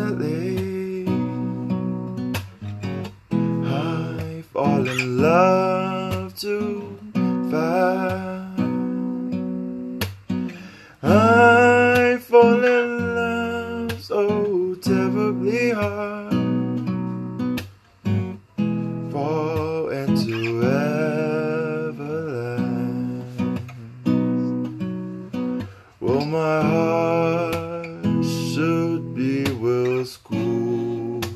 easily. I fall in love too fast. I fall in love so terribly hard. Fall into everlast. Well, my heart should be well schooled,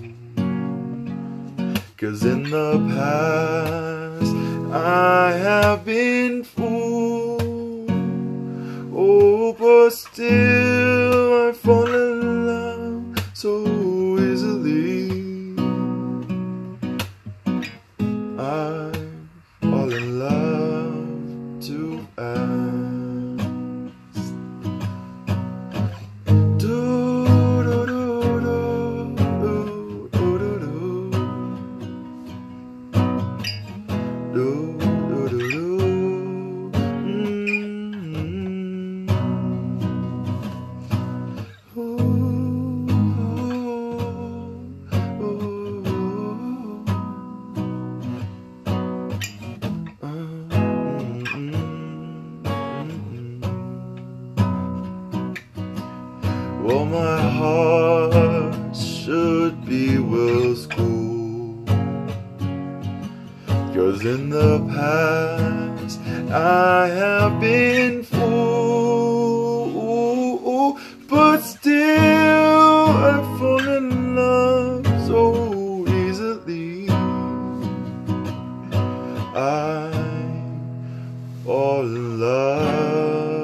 'cause in the past I have been fooled. Oh, but still I fall in love so easily. I fall in love too fast. Well, my heart should be well schooled, 'cause in the past I have been fooled. But still I fall in love so easily. I fall in love